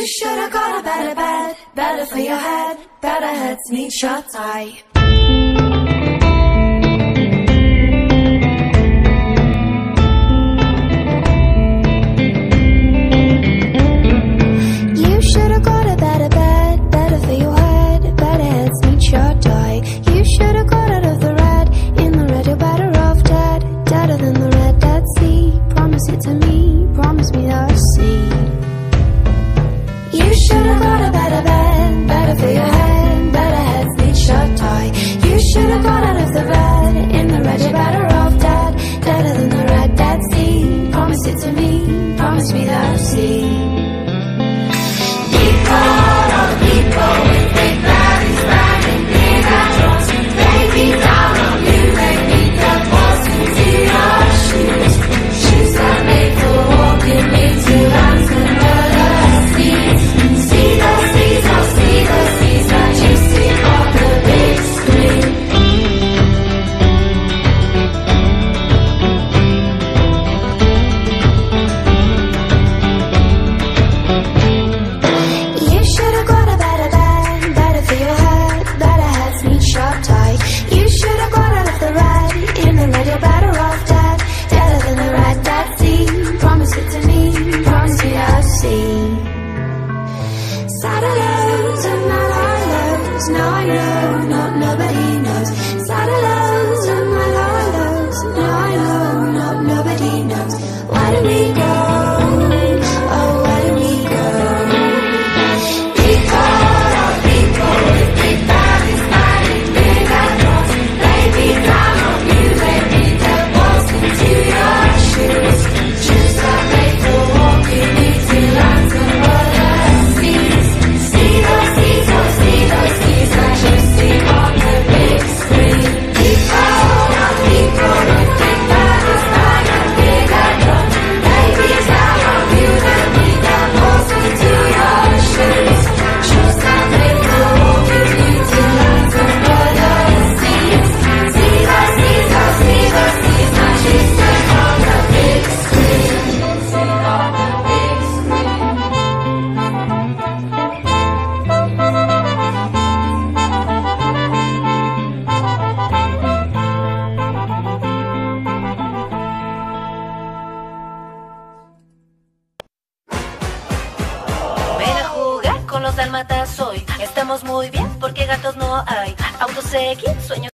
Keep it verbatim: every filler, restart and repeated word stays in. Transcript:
You should've got a better bed, better for your head, better heads need shut tight. You should've got a better bed, better for your head, better heads need shut tight. You should've got out of the red, in the red you're better off dead, deader than the red Dead Sea. Promise it to me, promise me the sea. You should've got a better bed, better for your head, better heads need shut tight. You should've got out of the red, in the red you're better off dead, deader than the red Dead Sea. Promise it to me, promise me the sea. People, all the people with big bodies riding big drums, they beat down on you, they beat the balls into your shoes. Shoes that made for walking into lands and murder seas. See those seas, oh see those seas that you see on the big screen. You should've got a better bed, better for your head, better heads need shut tight. You should've got out of the red, in the red you're better off dead, deader than the red Dead Sea. Promise it to me, promise me I'll see. Sad alone and my lows, now I know, not nobody knows. Sad alone and my lows, now I know, not nobody knows. Where do we go? Oh, where do we go? People, all people with big bodies fighting big drums, they beat down on you, they beat the balls into your shoes. Shoes that made for walking into lands and water seas. See those seas, oh see those seas that you see on the big screen. People, all people with big bodies fighting big drums, they beat down on you, they beat the balls into your shoes. Shoes that made for walking into lands and water seas. See those seas, oh see those seas that you see on the big screen. See on the big screen. Ven a jugar con los dálmatas hoy. Estamos muy bien porque gatos no hay. Autosegui, sueños.